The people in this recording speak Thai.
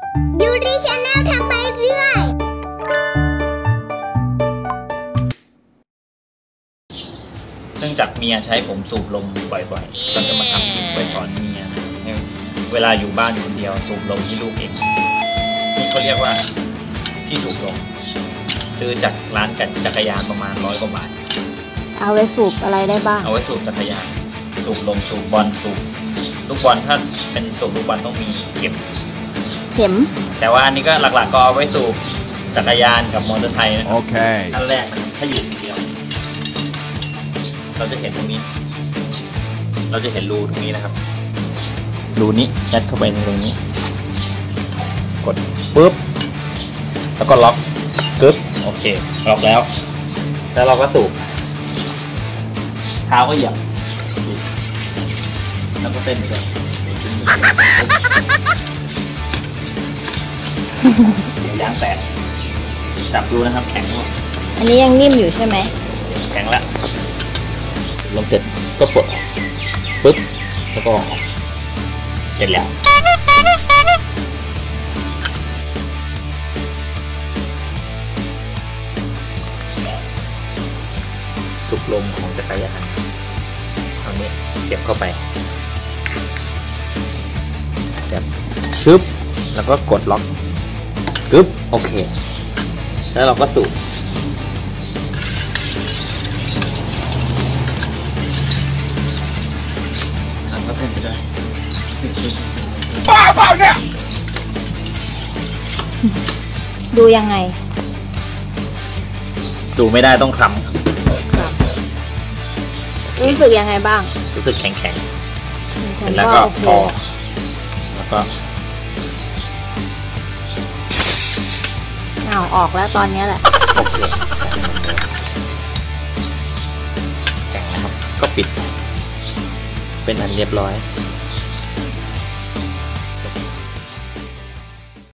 ยูริชาแนลทำไปเรื่อยเนื่องจากเมียใช้ผมสูบลมบ่อยๆก็จะมาทำคลิปไปสอนเมียนะให้เวลาอยู่บ้านคนเดียวสูบลมที่ลูกเองนี่เขาเรียกว่าที่สูบลมซื้อจากร้านจักรยานประมาณ100 กว่าบาทเอาไว้สูบอะไรได้บ้างเอาไว้สูบจักรยานสูบลมสูบบอลสูบลูกบอลถ้าเป็นสูบลูกบอลต้องมีเข็มแต่ว่าอันนี้ก็หลักๆก็เอาไว้สูบจักรยานกับมอเตอร์ไซค์นะโอเคอันแรกถ้าอยู่คนเดียวเราจะเห็นตรงนี้เราจะเห็นรูตรงนี้นะครับรูนี้ยัดเข้าไปในตรงนี้กดปุ๊บแล้วก็ล็อกกึ๊บโอเคล็อกแล้วเราก็สูบเท้าก็เหยียบแล้วก็เต้นไปด้วยยางแตกจับดูนะครับแข็งหมดอันนี้ยังนิ่มอยู่ใช่ไหมแข็งแล้วลงเสร็จก็ปลดออกปึ๊บแล้วก็ออกเสร็จแล้วจุกลมของจักรยานเอานี้เสียบเข้าไปเสียบชึบแล้วก็กดล็อกกึ๊บโอเคแล้วเราก็สูบแล้วก็เต้นไปด้วยบ้าเปล่าเนี่ยดูยังไงดูไม่ได้ต้องคลำรู้สึกยังไงบ้างรู้สึกแข็งเสร็จแล้วก็พอแล้วก็ออกแล้วตอนนี้แหละโอเคแข็งนะครับก็ปิดเป็นอันเรียบร้อย